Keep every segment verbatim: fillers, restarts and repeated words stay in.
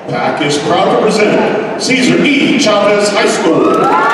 Pack is proud to present Cesar E. Chavez High School.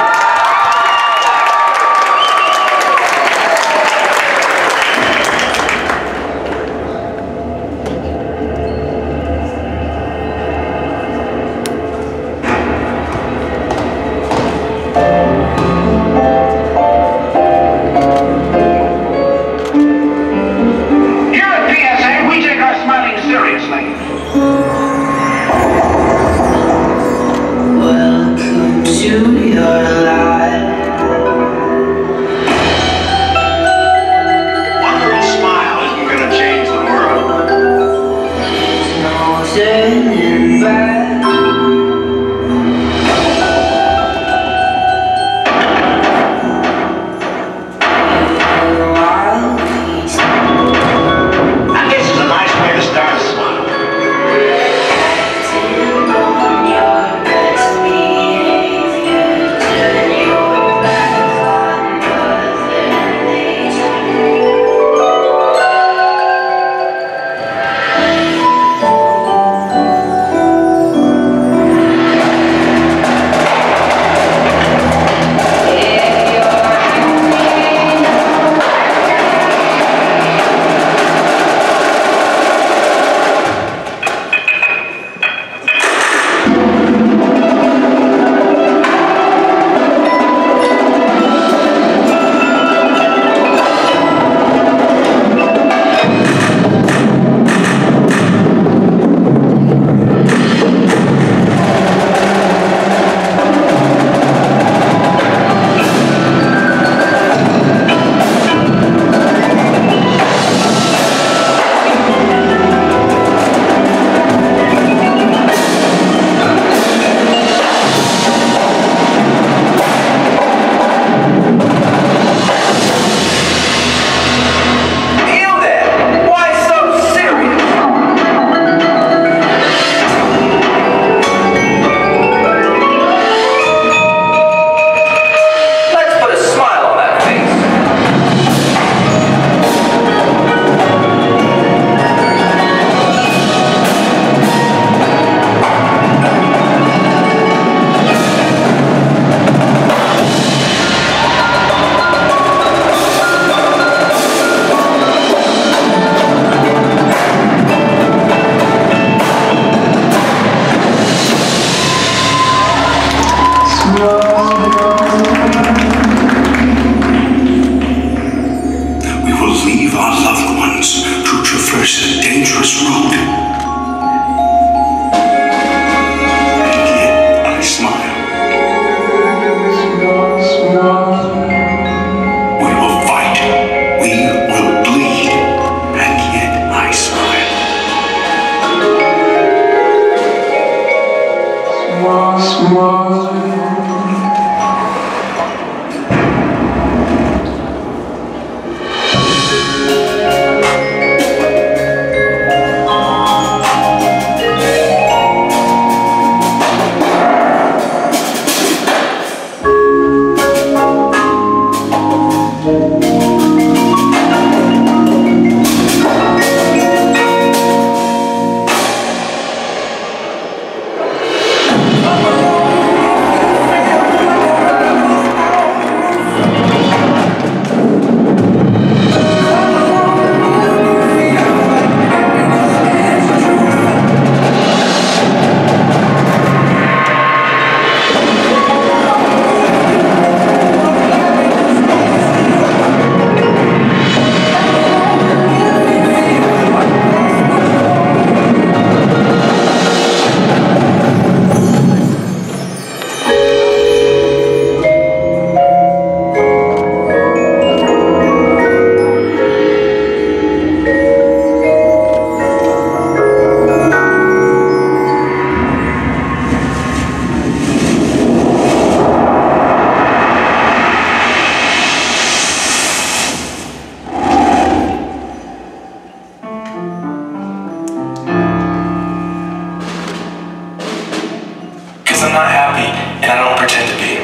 I'm not happy, and I don't pretend to be.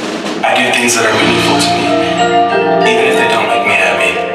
I do things that are meaningful to me, even if they don't make me happy.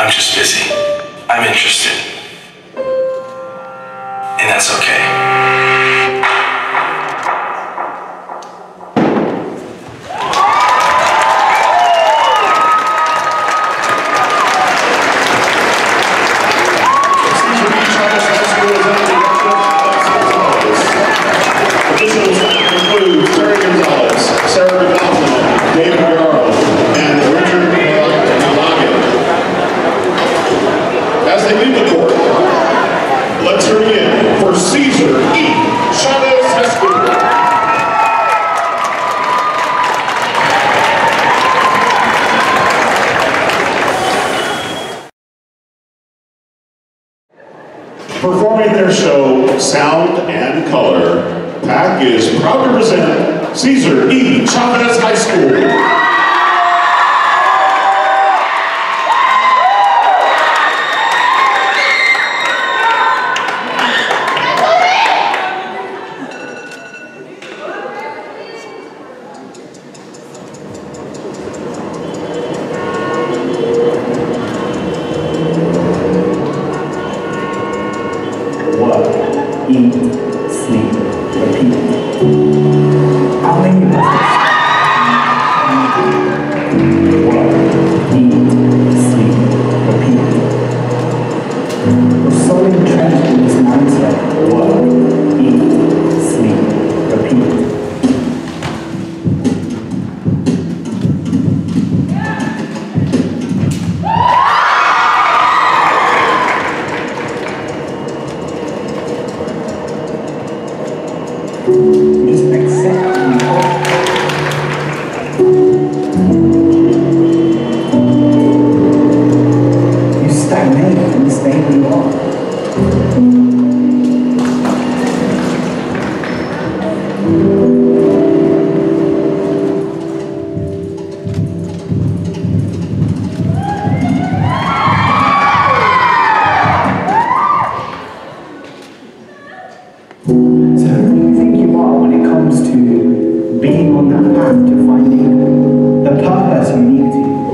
I'm just busy. I'm interested. And that's okay. As they leave the court, let's hear it again for Cesar E. Chavez High School. Performing their show, Sound and Color, P A C is proud to present Cesar E. Chavez High School. Eat, sleep, repeat. How many of us work, eat, sleep, repeat? We're so entrenched in this mindset. Work, eat, sleep, repeat. Just accept the hope. You stagnate and you stay where you are. To being on that path to finding the purpose unique to you.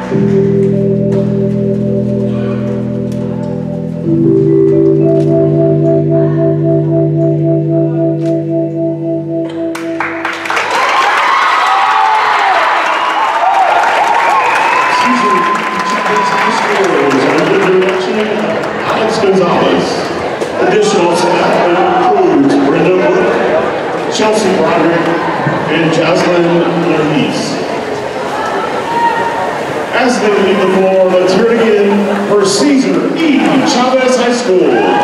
Additional staff includes Brenda Wood, Chelsea Broderick, and Jocelyn Lernice. As they leave the floor, let's hear it again for Cesar E. Chavez High School.